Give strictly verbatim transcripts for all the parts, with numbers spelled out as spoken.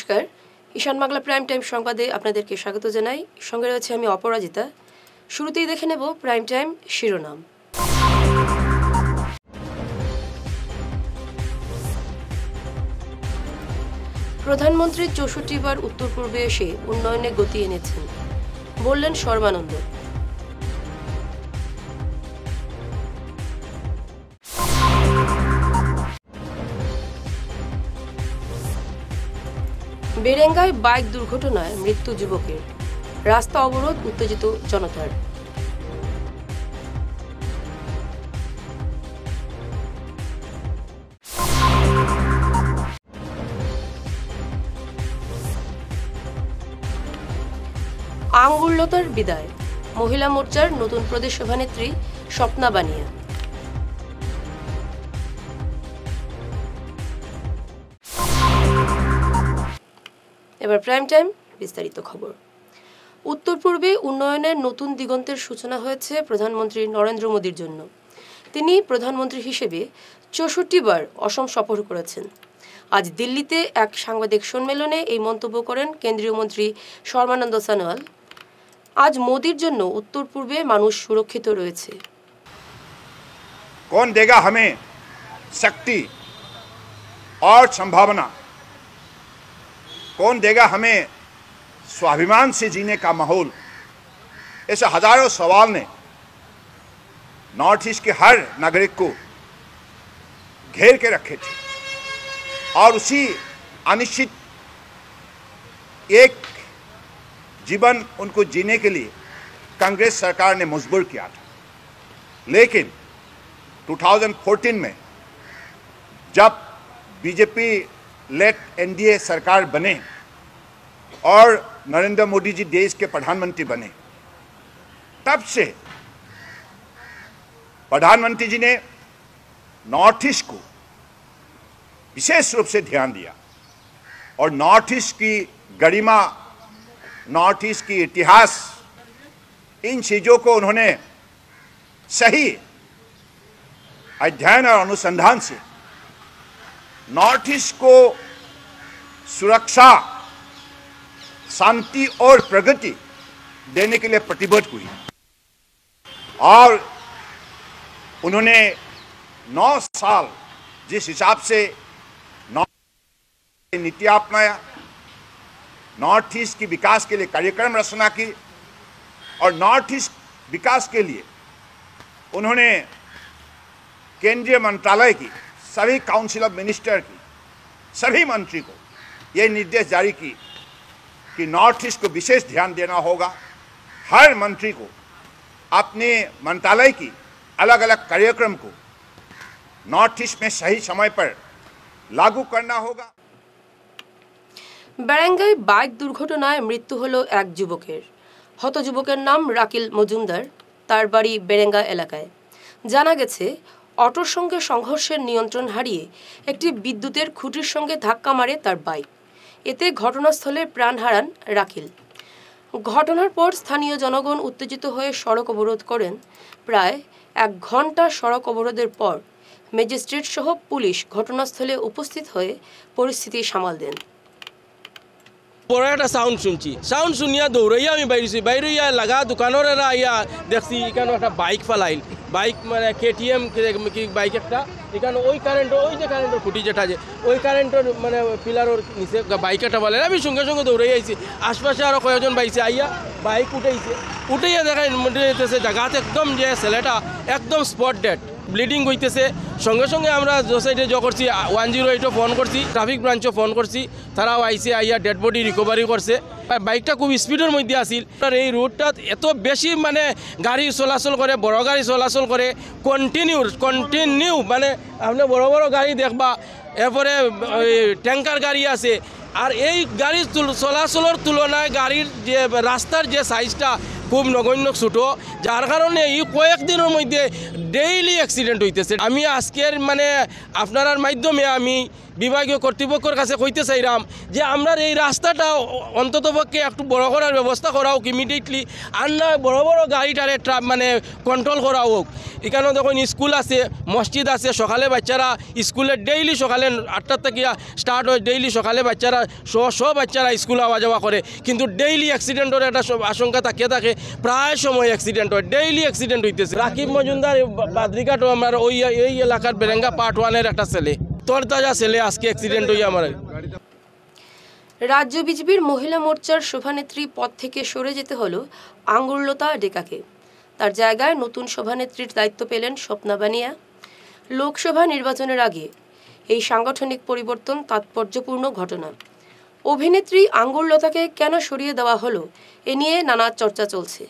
নমস্কার, ঈশান Bangla prime time সংবাদে আপনাদেরকে স্বাগত জানাই। সঙ্গে রয়েছে আমি অপরাজিতা। শুরুতেই দেখে নেব প্রাইম টাইম শিরোনাম। প্রধানমন্ত্রী চৌষট্টি বার উত্তর পূর্বে এসে উন্নয়নে গতি এনেছেন, বললেন সর্বানন্দ। বেরেঙ্গায় বাইক দুর্ঘটনায় মৃত্যু যুবকের, রাস্তা অবরোধ উত্তেজিত জনতার। আঙ্গুরলতার বিদায়, মহিলা মোর্চার নতুন প্রদেশ সভানেত্রী স্বপ্না বানিয়া। এবার প্রাইম টাইম বিস্তারিত খবর। উত্তর পূর্বে উন্নয়নের নতুন দিগন্তের সূচনা হয়েছে প্রধানমন্ত্রী নরেন্দ্র মোদীর জন্য। তিনি প্রধানমন্ত্রী হিসেবে চৌষট্টি বার অসম সফর করেছেন। আজ দিল্লিতে এক সাংবাদিক সম্মেলনে এই মন্তব্য করেন কেন্দ্রীয় মন্ত্রী সর্বানন্দ সোনোয়াল। আজ মোদীর জন্য উত্তর পূর্বে মানুষ সুরক্ষিত রয়েছে। कौन देगा हमें शक्ति और संभावना, कौन देगा हमें स्वाभिमान से जीने का माहौल, ऐसे हजारों सवाल ने नॉर्थ ईस्ट के हर नागरिक को घेर के रखे थे और उसी अनिश्चित एक जीवन उनको जीने के लिए कांग्रेस सरकार ने मजबूर किया था। लेकिन दो हज़ार चौदह में जब बीजेपी लेड एनडीए सरकार बने और नरेंद्र मोदी जी देश के प्रधानमंत्री बने, तब से प्रधानमंत्री जी ने नॉर्थ ईस्ट को विशेष रूप से ध्यान दिया और नॉर्थ ईस्ट की गरिमा, नॉर्थ ईस्ट की इतिहास, इन चीज़ों को उन्होंने सही अध्ययन और अनुसंधान से नॉर्थ ईस्ट को सुरक्षा, शांति और प्रगति देने के लिए प्रतिबद्ध हुई और उन्होंने नौ साल जिस हिसाब से नॉर्थ नीति अपनाया, नॉर्थ ईस्ट की विकास के लिए कार्यक्रम रचना की और नॉर्थ ईस्ट विकास के लिए उन्होंने केंद्रीय मंत्रालय की सभी काउंसिल ऑफ मिनिस्टर की सभी मंत्री को ये निर्देश जारी की कि नॉर्थ ईस्ट को विशेष ध्यान देना होगा। हर मंत्री को अपने मंत्रालय की अलग अलग कार्यक्रम को नॉर्थ ईस्ट में सही समय पर लागू करना होगा। বেরেঙ্গায় বাইক দুর্ঘটনায় মৃত্যু হলো এক যুবকের। হত যুবকের নাম রাকিল মজুমদার। তার বাড়ি বেরেঙ্গা এলাকায়। জানা গেছে, অটোর সঙ্গে সংঘর্ষের নিয়ন্ত্রণ হারিয়ে একটি বিদ্যুতের খুঁটির সঙ্গে ধাক্কা মারে তার বাইক। এতে ঘটনাস্থলে প্রাণ হারান রাকিল। ঘটনার পর স্থানীয় জনগণ উত্তেজিত হয়ে সড়ক অবরোধ করেন। প্রায় এক ঘন্টা সড়ক অবরোধের পর ম্যাজিস্ট্রেট সহ পুলিশ ঘটনাস্থলে উপস্থিত হয়ে পরিস্থিতি সামাল দেন। বড় একটা সাউন্ড শুনছি, সাউন্ড শুনিয়া দৌড়াইয়া আমি বাইরেছি, বাইরেইয়া লাগা দোকানের এরা আইয়া দেখছি এখানে একটা বাইক ফালাইল, বাইক মানে কেটিএম কি বাইক একটা, এখানে ওই কারেন্ট, ওই যে কারেন্টের খুঁটি যেটা যে ওই কারেন্টের মানে পিলারের নিচে বাইক একটা ফালাইল। আমি সঙ্গে সঙ্গে দৌড়াই আইছি, আশপাশে আরও কয়েকজন বাইছে আইয়া বাইক উঠেছে, উঠেইয়া দেখা যেতেছে জায়গাতে একদম যে ছেলেটা একদম স্পট ডেড, ব্লিডিং হইতেছে। সঙ্গে সঙ্গে আমরা সোসাইটি জ করছি, ওয়ান জিরো এইটও ফোন করছি, ট্রাফিক ব্রাঞ্চও ফোন করছি, তারাও আইসে আইয়া ডেড বডি রিকভারি করছে। বাইকটা খুব স্পিডের মধ্যে আসিল। আর এই রোডটাত এত বেশি মানে গাড়ি চলাচল করে, বড় গাড়ি চলাচল করে, কন্টিনিউ কন্টিনিউ মানে আপনি বড় বড় গাড়ি দেখবা, এরপরে ট্যাঙ্কার গাড়ি আছে। আর এই গাড়ির চলাচলের তুলনায় গাড়ির যে রাস্তার যে সাইজটা খুব নগণ্য ছোটো, যার কারণে এই কয়েকদিনের মধ্যে ডেইলি অ্যাক্সিডেন্ট হইতেছে। আমি আজকের মানে আপনার মাধ্যমে আমি বিভাগীয় কর্তৃপক্ষের কাছে কইতে চাইলাম যে আমরা এই রাস্তাটা অন্ততপক্ষে একটু বড় করার ব্যবস্থা করা হোক ইমিডিয়েটলি, আর না বড় বড় গাড়িটারে ট্রাক মানে কন্ট্রোল করা হোক। এখানেও দেখুন স্কুল আছে, মসজিদ আছে, সকালে বাচ্চারা স্কুলে ডেইলি সকালে আটটার থেকে স্টার্ট হয়, ডেইলি সকালে বাচ্চারা সব সব বাচ্চারা স্কুলে আওয়া যাওয়া করে, কিন্তু ডেইলি অ্যাক্সিডেন্টের একটা আশঙ্কা থাকিয়ে থাকে, প্রায় সময় অ্যাক্সিডেন্ট হয়, ডেইলি অ্যাক্সিডেন্ট হইতেছে। রাকিব মজুমদার বাদ্রিঘাট আমার ওই এই এলাকার বেরেঙ্গা পার্ট ওয়ানের একটা ছেলে, তরতাজা ছেলে, আজকে অ্যাক্সিডেন্ট হয়ে আমার। রাজ্য বিজেপির মহিলা মোর্চার সভানেত্রী পদ থেকে সরে যেতে হলো আঙ্গুরলতা ডেকাকে। তার জায়গায় নতুন সভানেত্রীর দায়িত্ব পেলেন স্বপ্না বানিয়া। লোকসভা নির্বাচনের আগে এই সাংগঠনিক পরিবর্তন তাৎপর্যপূর্ণ ঘটনা। অভিনেত্রী আঙ্গুরলতাকে কেন সরিয়ে দেওয়া হলো এ নিয়ে নানা চর্চা চলছে।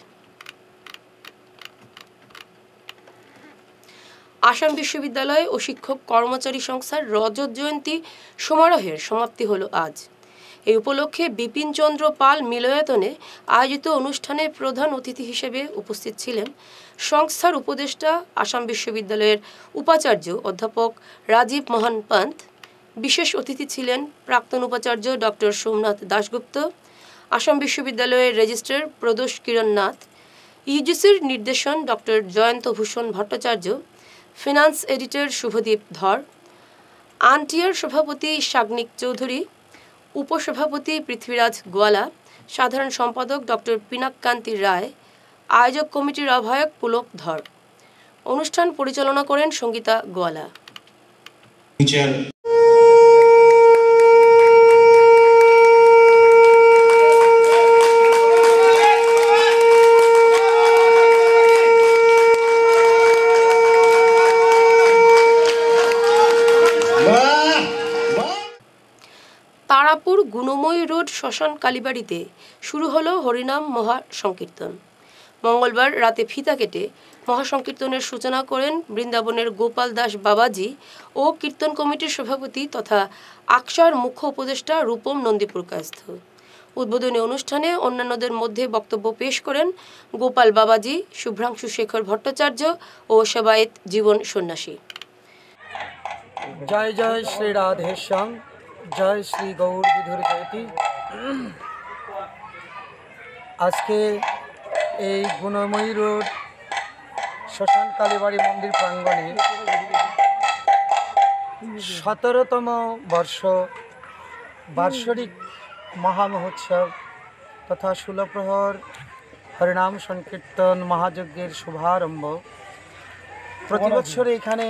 আসাম বিশ্ববিদ্যালয় ও শিক্ষক কর্মচারী সংস্থার রজত জয়ন্তী সমারোহের সমাপ্তি হলো আজ। এই উপলক্ষে বিপিন চন্দ্র পাল মিলনায়তনে আয়োজিত অনুষ্ঠানে প্রধান অতিথি হিসেবে উপস্থিত ছিলেন সংস্থার উপদেষ্টা আসাম বিশ্ববিদ্যালয়ের উপাচার্য অধ্যাপক রাজীব মোহন পান্ত। বিশেষ অতিথি ছিলেন প্রাক্তন উপাচার্য ডক্টর সোমনাথ দাশগুপ্ত, আসাম বিশ্ববিদ্যালয়ের রেজিস্ট্রার প্রদোষ কিরণ নাথ, ইউজিসির নির্দেশন doctor Jayanta Bhushan Bhattacharya, finance editor Subhadip Dhar, আনটিআর সভাপতি সাগ্নিক চৌধুরী, উপসভাপতি পৃথ্বীরাজ গোয়ালা, সাধারণ সম্পাদক ডক্টর পিনাককান্তি রায়, আয়োজক কমিটির আহ্বায়ক পুলক ধর। অনুষ্ঠান পরিচালনা করেন সঙ্গীতা গোয়ালা। তারাপুর গুণময়ী রোড শ্মশান কালীবাড়িতে শুরু হলো হরিনাম মহা সংকীর্তন। মঙ্গলবার রাতে ফিতা কেটে মহাসংকীর্তনের সূচনা করেন বৃন্দাবনের গোপাল দাস বাবাজি ও কীর্তন কমিটির সভাপতি তথা আকসার মুখ্য উপদেষ্টা রূপম নন্দীপুরকায়স্থ। উদ্বোধনী অনুষ্ঠানে অন্যান্যদের মধ্যে বক্তব্য পেশ করেন গোপাল বাবাজি, শুভ্রাংশু শেখর ভট্টাচার্য ও সেবায়েত জীবন সন্ন্যাসী। জয় জয় শ্রী রাধেশ্যাম, জয় শ্রী গৌর বিধুর জয়তী। আজকে এই গুণময়ী রোড শ্মশান কালীবাড়ি মন্দির প্রাঙ্গণে সতেরোতম বর্ষ বার্ষিক মহামহোৎসব তথা ষোলপ্রহর হরিনাম সংকীর্তন মহাযজ্ঞের শুভারম্ভ। প্রতি বছর এখানে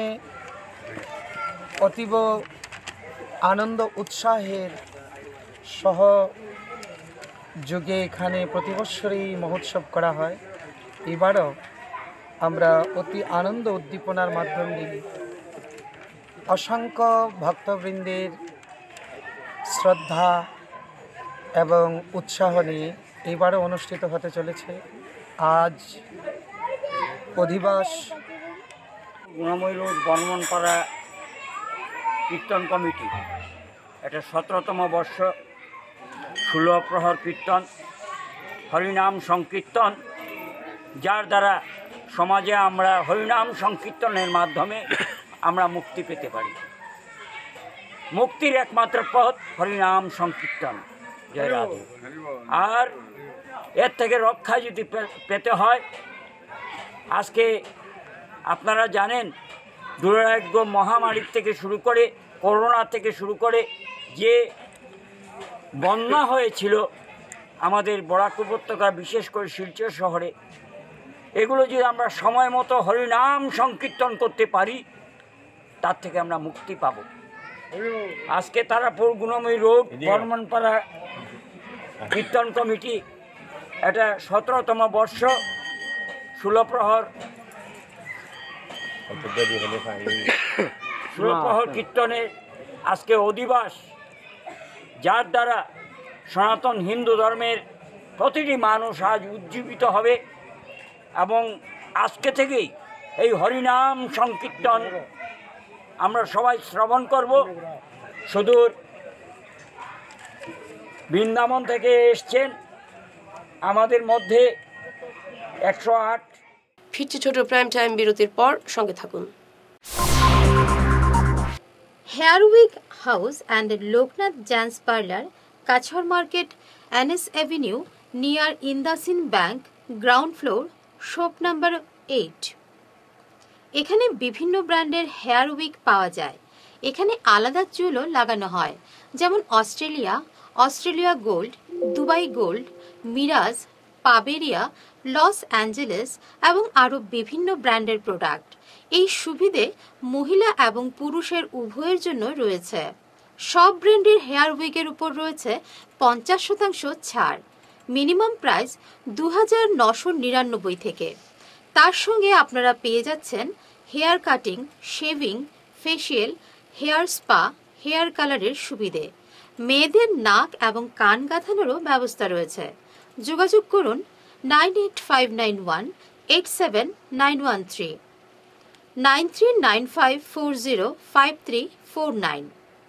অতীব আনন্দ উৎসাহের সহ যুগে এখানে প্রতি বছরই মহোৎসব করা হয়। এবারও আমরা অতি আনন্দ উদ্দীপনার মাধ্যম দিয়ে অসংখ্য ভক্তবৃন্দের শ্রদ্ধা এবং উৎসাহ নিয়ে এবারও অনুষ্ঠিত হতে চলেছে। আজ অধিবাস গুণময়ী রোড বর্মনপাড়া কীর্তন কমিটি এটা সতেরোতম বর্ষ ষোলো প্রহর কীর্তন হরিনাম সংকীর্তন, যার দ্বারা সমাজে আমরা হরিনাম সংকীর্তনের মাধ্যমে আমরা মুক্তি পেতে পারি। মুক্তির একমাত্র পথ হরিনাম সংকীর্তন। জয় রাধে। আর এর থেকে রক্ষা যদি পেতে হয়, আজকে আপনারা জানেন দুরারোগ্য মহামারীর থেকে শুরু করে করোনা থেকে শুরু করে যে বন্যা হয়েছিল আমাদের বরাক উপত্যকা, বিশেষ করে শিলচর শহরে, এগুলো যদি আমরা সময় মতো হরিনাম সংকীর্তন করতে পারি তার থেকে আমরা মুক্তি পাব। আজকে তারাপুর গুণময়ী রোড বর্মনপাড়া কীর্তন কমিটি এটা সতেরোতম বর্ষ ষোলো প্রহর ষোলো প্রহর কীর্তনের আজকে অধিবাস, যার দ্বারা সনাতন হিন্দু ধর্মের প্রতিটি মানুষ আজ উজ্জীবিত হবে এবং আজকে থেকেই এই হরিনাম সংকীর্তন আমরা সবাই শ্রবণ করব। সুদূর বৃন্দাবন থেকে এসছেন আমাদের মধ্যে একশো আট। ফিরছি ছোট প্রাইম টাইম বিরতির পর, সঙ্গে থাকুন। Hair week House and Loknath Jans Parlour, Kachhar Market, Annis Avenue, near Indasin Bank, ground floor, shop number eight. এখানে বিভিন্ন ব্র্যান্ডের হেয়ার উইক পাওয়া যায়। এখানে আলাদা চুলও লাগানো হয়, যেমন Australia, Australia gold, Dubai gold, মিরাজ, পাবেরিয়া, লস অ্যাঞ্জেলেস এবং আরও বিভিন্ন ব্র্যান্ডের প্রোডাক্ট। এই সুবিধে মহিলা এবং পুরুষের উভয়ের জন্য রয়েছে। সব ব্র্যান্ডের হেয়ার উইকের উপর রয়েছে পঞ্চাশ শতাংশ ছাড়। মিনিমাম প্রাইস দু হাজার নশো নিরানব্বই থেকে। তার সঙ্গে আপনারা পেয়ে যাচ্ছেন hair cutting, shaving, facial, hair spa, hair কালারের সুবিধে। মেয়েদের নাক এবং কান গাঁথানোরও ব্যবস্থা রয়েছে। যোগাযোগ করুন nine eight five nine one eight seven nine one three, nine three nine five four zero five three four nine.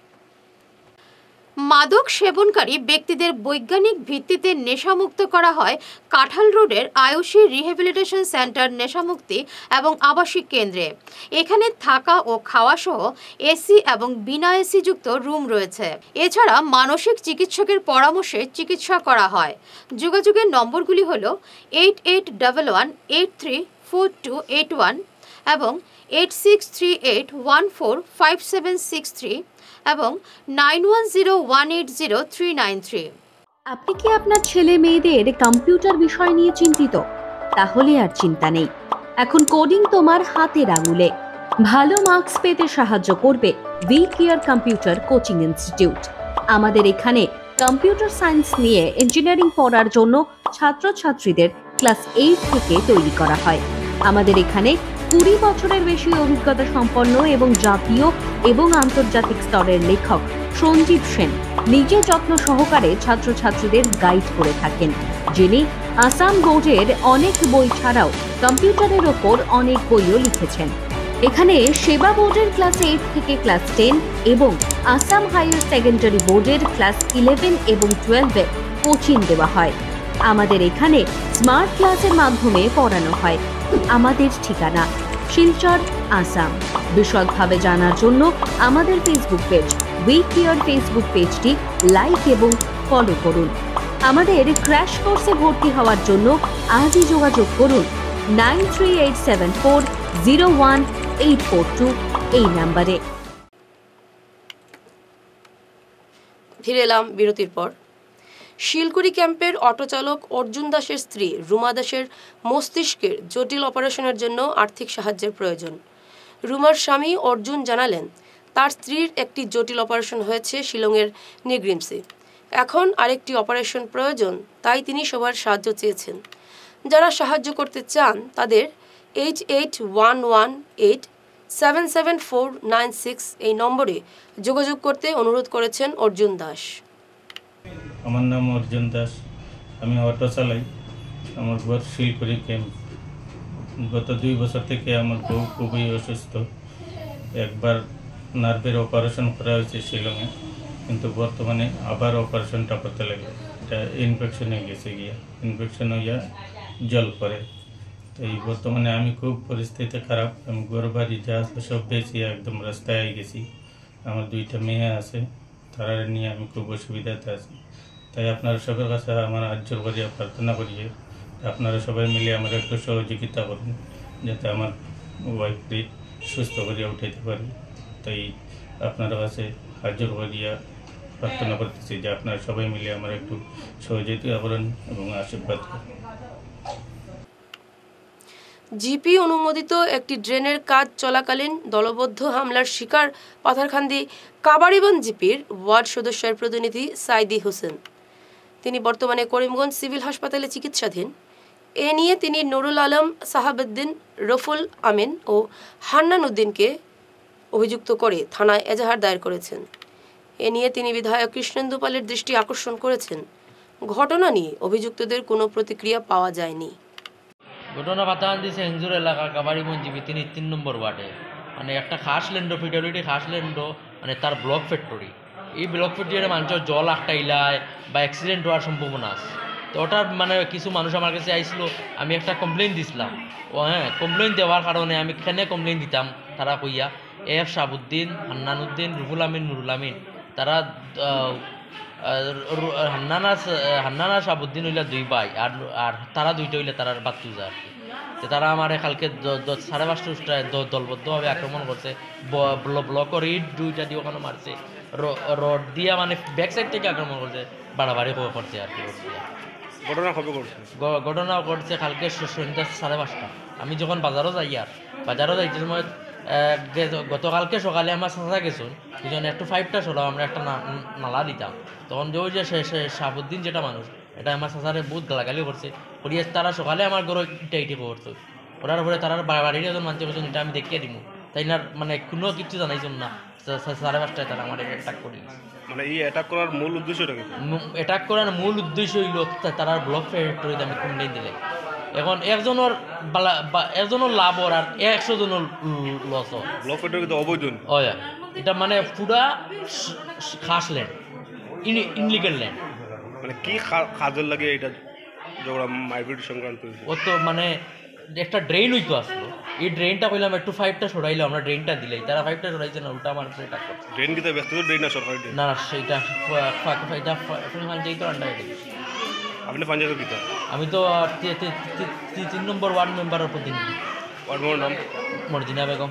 মাদক সেবনকারী ব্যক্তিদের বৈজ্ঞানিক ভিত্তিতে নেশামুক্ত করা হয় কাঁঠাল রোডের আয়ুষী রিহ্যাবিলিটেশন সেন্টার নেশামুক্তি এবং আবাসিক কেন্দ্রে। এখানে থাকা ও খাওয়া সহ এসি এবং বিনা এসি যুক্ত রুম রয়েছে। এছাড়া মানসিক চিকিৎসকের পরামর্শে চিকিৎসা করা হয়। যোগাযোগের নম্বরগুলি হল eight eight double one eight three four two eight one এবং eight six three eight one four five seven six three এবং nine one zero one eight zero three nine three. আপনি কি আপনার ছেলে মেয়েদের কম্পিউটার বিষয় নিয়ে চিন্তিত? তাহলে আর চিন্তা নেই, এখন কোডিং তোমার হাতের আঙুলে। ভালো মার্কস পেতে সাহায্য করবে we care computer coaching institute. আমাদের এখানে কম্পিউটার সায়েন্স নিয়ে ইঞ্জিনিয়ারিং পড়ার জন্য ছাত্রছাত্রীদের ক্লাস এইট থেকে তৈরি করা হয়। আমাদের এখানে কুড়ি বছরের বেশি অভিজ্ঞতা সম্পন্ন এবং জাতীয় এবং আন্তর্জাতিক স্তরের লেখক সঞ্জীব সেন নিজে যত্ন সহকারে ছাত্রছাত্রীদের গাইড করে থাকেন, যিনি আসাম বোর্ডের অনেক বই ছাড়াও কম্পিউটারের ওপর অনেক বইও লিখেছেন। এখানে সেবা বোর্ডের ক্লাস এইট থেকে ক্লাস টেন এবং আসাম হাইয়ার সেকেন্ডারি বোর্ডের ক্লাস ইলেভেন এবং টুয়েলভে কোচিং দেওয়া হয়। আমাদের এখানে স্মার্ট ক্লাসের মাধ্যমে পড়ানো হয়। আমাদের ঠিকানা শিলচর, আসাম। বিশদভাবে জানার জন্য আমাদের Facebook page we care Facebook পেজটি লাইক এবং ফলো করুন। আমাদের ক্র্যাশ কোর্সে ভর্তি হওয়ার জন্য আজই যোগাযোগ করুন nine three eight seven four zero one eight four two এই নাম্বারে। ফিরে এলাম বিরতির পর। শিলকুড়ি ক্যাম্পের অটোচালক অর্জুন দাসের স্ত্রী রুমা দাসের মস্তিষ্কের জটিল অপারেশনের জন্য আর্থিক সাহায্যের প্রয়োজন। রুমার স্বামী অর্জুন জানালেন, তার স্ত্রীর একটি জটিল অপারেশন হয়েছে শিলংয়ের নিগ্রিমসে। এখন আরেকটি অপারেশন প্রয়োজন, তাই তিনি সবার সাহায্য চেয়েছেন। যারা সাহায্য করতে চান তাদের eight eight one one eight seven seven four nine six এই নম্বরে যোগাযোগ করতে অনুরোধ করেছেন অর্জুন দাস। আমার নাম অর্জুন দাস, আমি অটো চালাই। আমার ঘর শিলকুড়ি ক্যাম্প। গত দুই বছর থেকে আমার বউ খুবই অসুস্থ। একবার নার্ভের অপারেশন করা হয়েছে শিলংয়ে, কিন্তু বর্তমানে আবার অপারেশনটা করতে লাগে। এটা ইনফেকশন হয়ে গেছে, গিয়া ইনফেকশন হইয়া জল করে। এই বর্তমানে আমি খুব পরিস্থিতি খারাপ। আমি ঘর বাড়ি যা আছে সব বেশি একদম রাস্তায় হয়ে গেছি। আমার দুইটা মেয়ে আছে, তারা নিয়ে আমি খুব অসুবিধাতে আছি। তাই আপনারা সবার কাছে আমার আজ্জর করিয়া প্রার্থনা করিয়ে আপনারা সবাই মিলে আমার একটু সহযোগিতা করুন, যাতে আমার ওয়াইফকে সুস্থ করিয়া উঠাইতে পারি। তাই আপনার কাছে আজ্জর করিয়া প্রার্থনা করতেছি যে আপনারা সবাই মিলে আমার একটু সহযোগিতা করেন এবং আশীর্বাদ করেন। জিপি অনুমোদিত একটি ড্রেনের কাজ চলাকালীন দলবদ্ধ হামলার শিকার পাথারকান্দি কাবারিবন জিপির ওয়ার্ড সদস্যের প্রতিনিধি সাইদি হোসেন। তিনি বর্তমানে করিমগঞ্জ সিভিল হাসপাতালে চিকিৎসাধীন। এ নিয়ে তিনি নুরুল আলম, সাহাবুদ্দিন, রফুল আমিন ও হান্নান উদ্দিনকে অভিযুক্ত করে থানায় এজাহার দায়ের করেছেন। এ নিয়ে তিনি বিধায়ক কৃষ্ণেন্দু পালের দৃষ্টি আকর্ষণ করেছেন। ঘটনা নিয়ে অভিযুক্তদের কোনো প্রতিক্রিয়া পাওয়া যায়নি। ঘটনা পাতাকান্দি সেঞ্জুর এলাকা কাবারিবন জিপি তিনি তিন নম্বর ওয়ার্ডে মানে একটা খাস ল্যান্ড ফিডারিটি খাস ল্যান্ড মানে তার ব্লক ফ্যাক্টরি। এই ব্লক ফ্যাক্টরি মানুষের জল একটা ইলায় বা অ্যাক্সিডেন্ট হওয়ার সম্ভাবনা আছে। তো ওটার মানে কিছু মানুষ আমার কাছে আইছিল, আমি একটা কমপ্লেন দিছিলাম। ও হ্যাঁ, কমপ্লেন দেওয়ার কারণে আমি কেনে কমপ্লেন দিতাম তারা কইয়া এ এফ শাহাবুদ্দিন, হান্নানুদ্দিন, রুহুল আমিন, নুরুল আমিন, তারা হান্নানা হান্নানা শাহাবুদ্দিন হইলে দুই ভাই, আর আর তারা দুইটা হইলে তারার বাচ্চুজা আর কি। তো তারা আমার কালকে সাড়ে পাঁচটায় দলবদ্ধভাবে আক্রমণ করছে, ব্লকর ইট দুইটা দিয়ে ওখানে মারছে, রড দিয়া মানে ব্যাক সাইড থেকে আক্রমণ করছে, বাড়াবাড়ি করছে আর কি। ঘটনা কবে ঘটছে? ঘটনা ঘটছে কালকে সন্ধ্যা সাড়ে পাঁচটা। আমি যখন বাজারও যাই, আর বাজারও যাইতে সময় গতকালকে সকালে আমার চাচা গেছুন, দুজন একটু ফাইভটা চলাম, আমরা একটা নালা দিতাম, তখন যে ওই যে শাহাবুদ্দিন যেটা মানুষ, এটা আমার চাচারে বহুত গালাগালি করছে, করিয়ে তারা সকালে আমার ঘরে ইটা ইটি করতো, ওরার পরে তারা বাড়ির একজন মানুষ বলছেন এটা আমি দেখিয়ে দিব, তাই না মানে কোনো কিছু জানাইছেন না, সাড়ে পাঁচটায় তারা আমার অ্যাটাক করে। মানে এই অ্যাটাক করার মূল উদ্দেশ্যটা কি? অ্যাটাক করার মূল উদ্দেশ্য হইল তারা ব্লক ফ্যাক্টরিতে আমি কমপ্লেন দিলে, এখন একজনের একজনের লাভ ওর আর একশো জনের লস। ব্লক ফ্যাক্টরি তো অবৈধ, এটা মানে পুরা খাস ল্যান্ড, ইনলিগাল ল্যান্ড। মানে কি কাজের লাগে এটা ঝগড়া মারপিট সংক্রান্ত? ও তো মানে একটা ড্রেন হইতো আসলো, এই ড্রেনটা কইলাম একটু ফাইভটা সরাইলো, আমরা ড্রেনটা দিলাই, তারা ফাইভটা সরাইছে না, উল্টা আমার উপরে টাক করছে। ড্রেন কিতে ব্যক্তিগত ড্রেন না সরকারি ড্রেন? না সেইটা এটা পঞ্চায়েতের আন্ডারে দিয়েছি। আপনি পঞ্চায়েতের কিতা? আমি তো তিন নম্বর ওয়ার্ড মেম্বারের প্রতিনিধি। ওয়ার্ড মেম্বার নাম? মর্জিনা বেগম।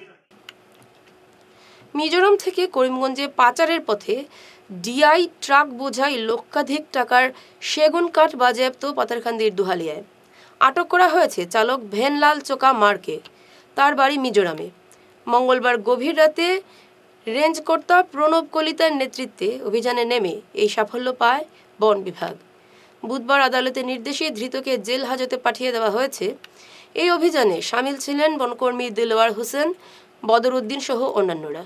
মিজোরাম থেকে করিমগঞ্জে পাচারের পথে ডিআই ট্রাক বোঝাই লক্ষাধিক টাকার সেগুন কাঠ বাজেয়াপ্ত পাথারকান্দির দুহালিয়ায়। আটক করা হয়েছে চালক ভেনলাল চোকা মারকে, তার বাড়ি মিজোরামে। মঙ্গলবার গভীর রাতে রেঞ্জ কর্তা প্রণব কলিতার নেতৃত্বে অভিযানে নেমে এই সাফল্য পায় বন বিভাগ। বুধবার আদালতের নির্দেশে ধৃতকে জেল হাজতে পাঠিয়ে দেওয়া হয়েছে। এই অভিযানে সামিল ছিলেন বনকর্মী দিলওয়ার হোসেন, বদর উদ্দিন সহ অন্যান্যরা।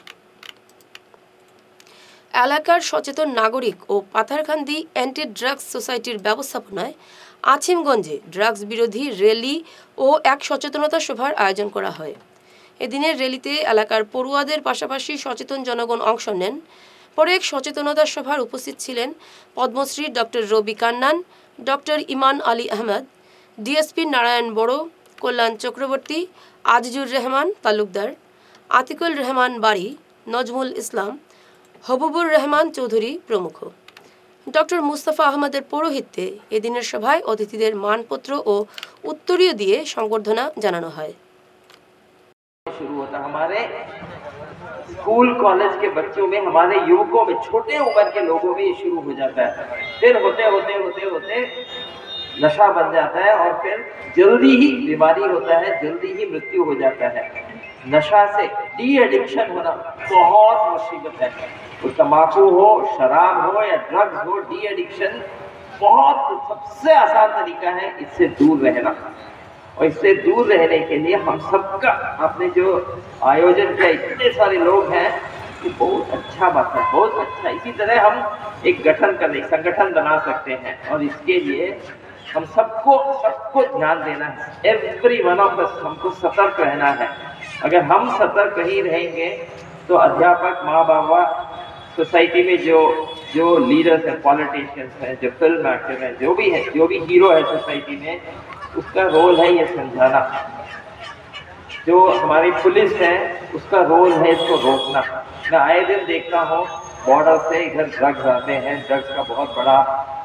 এলাকার সচেতন নাগরিক ও পাথারকান্দি অ্যান্টি ড্রাগস সোসাইটির ব্যবস্থাপনায় আছিমগঞ্জে ড্রাগস বিরোধী র্যালি ও এক সচেতনতা সভার আয়োজন করা হয়। এদিনের র্যালিতে এলাকার পড়ুয়াদের পাশাপাশি সচেতন জনগণ অংশ নেন। পরে এক সচেতনতা সভার উপস্থিত ছিলেন Padmashri doctor Ravi Kannan, doctor Iman Ali Ahmed, DSP Narayan Boro, Kalyan Chakraborty, Azizur Rahman Talukdar, Atikul Rahman বাড়ি, নজমুল ইসলাম, হবুবুর রহমান চৌধুরী প্রমুখ। ডক্টর মুস্তাফা আহমদের পৌরোহিত্যে এদিনের সভায় অতিথিদের মানপত্র ও উত্তরীয় দিয়ে সংবর্ধনা জানানো হয়। शुरू होता हमारे स्कूल कॉलेज के बच्चों में, हमारे युवकों में, छोटे उम्र के लोगों में ये शुरू हो जाता है, फिर होते होते होते होते नशा बन जाता है और फिर जल्दी ही बीमारी होता है, जल्दी ही मृत्यु हो जाता है। नशा से डी एडिक्शन होना बहुत मुसीबत है। वो तंबाकू हो, शराब हो या ड्रग्स हो, डी एडिक्शन बहुत सबसे आसान तरीका है इससे दूर रहना। और इससे दूर रहने के लिए हम सबका, आपने जो आयोजन किया, इतने सारे लोग हैं, ये बहुत अच्छा बात है, बहुत अच्छा। इसी तरह हम एक गठन करने, संगठन बना सकते हैं और इसके लिए हम सबको सबको ध्यान देना है। एवरी वन ऑफ अस, हमको सतर्क रहना है। अगर हम सतर्क नहीं रहेंगे तो अध्यापक, माँ बाबा, सोसाइटी में जो जो लीडर्स हैं, पॉलिटिशियंस हैं, जो फिल्म एक्टर हैं, जो भी है, जो भी हीरो है सोसाइटी में, उसका रोल है ये समझाना। जो हमारी पुलिस है उसका रोल है इसको रोकना। मैं आए दिन देखता हूँ बॉर्डर से इधर ड्रग्स आते हैं, ड्रग्स का बहुत बड़ा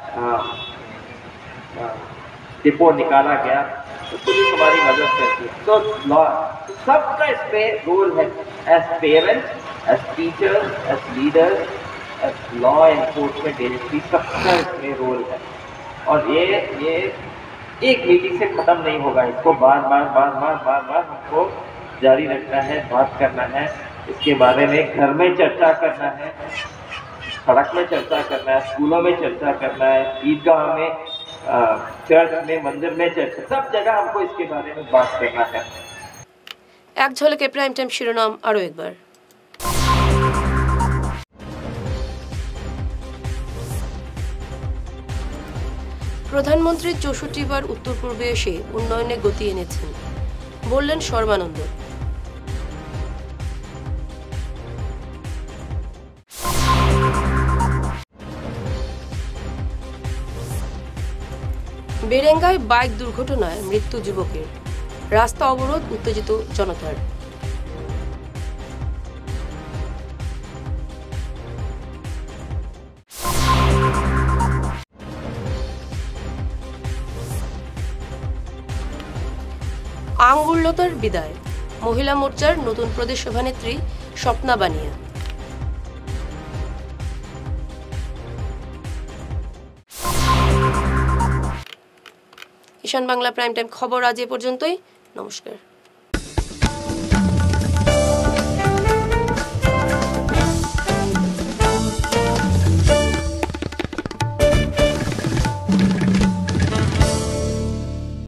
डिपो निकाला गया, तो पुलिस हमारी मदद करती है। तो सबका इसमें रोल है, as parents, as teachers, as leaders, as law enforcement agency, सबका इसमें रोल है। और ये ये एक मीटिंग से खत्म नहीं होगा, इसको बार बार बार बार बार बार हमको जारी रखना है, बात करना है इसके बारे में, घर में चर्चा करना है, सड़क में चर्चा करना है, स्कूलों में चर्चा करना है, ईदगाह में, चर्च में, मंदिर में चर्चा, सब जगह हमको इसके बारे में बात करना है। এক ঝলকে প্রাইম টাইম শিরোনাম আরও একবার। প্রধানমন্ত্রী চৌষট্টি বার উত্তর পূর্বে এসে উন্নয়নে গতি এনেছেন, বললেন সর্বানন্দ। বেরেঙ্গায় বাইক দুর্ঘটনায় মৃত্যু যুবকের, রাস্তা অবরোধ, উত্তেজিত জনতার। আঙ্গুরলতার বিদায়, মহিলা মোর্চার নতুন প্রদেশ সভানেত্রী স্বপ্না বানিয়া। ঈশান বাংলা প্রাইম টাইম খবর আজ এ পর্যন্তই। নমস্কার।